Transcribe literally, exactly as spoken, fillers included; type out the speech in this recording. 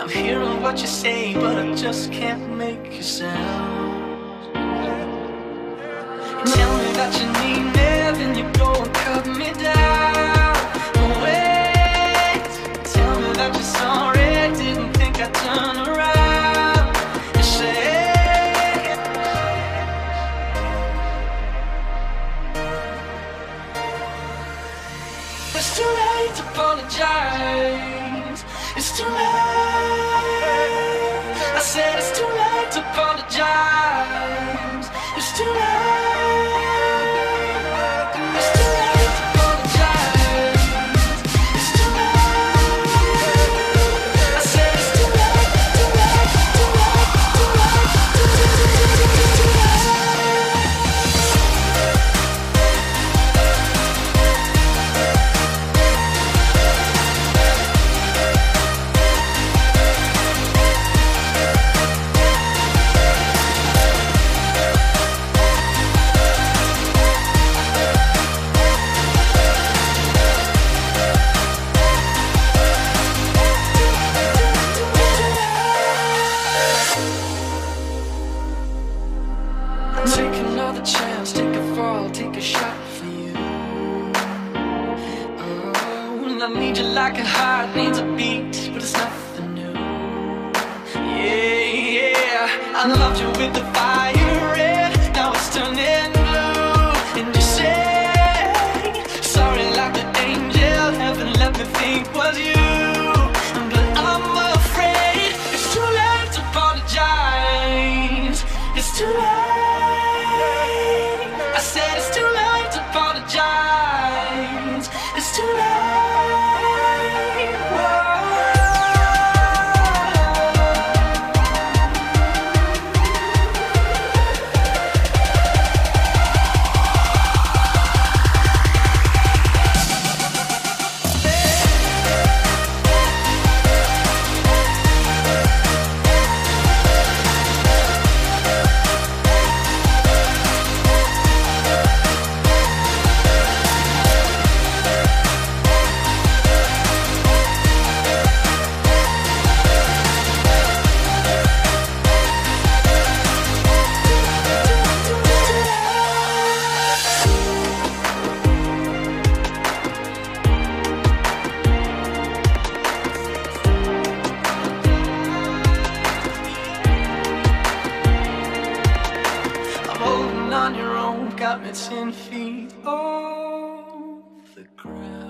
I'm hearing what you say, but I just can't make you sound. You tell me that you need me, then you go and cut me down. But wait, tell me that you're sorry, didn't think I'd turn around. You say it's too late to apologize. It's too late. I said it's too late to apologize. It's too late. It's too late to apologize. It's too late. I said it's too late, too late, too late, too late, too late, too late. Take another chance, take a fall, take a shot for you. Oh, and I need you like a heart needs a beat, but it's nothing new. Yeah, yeah, I loved you with the fire red, now it's turning blue. And you say, sorry like the angel, heaven let me think was you. But I'm afraid it's too late to apologize. It's too late. I said it's too late to apologize. It's too late. On your own, got me ten feet off the ground.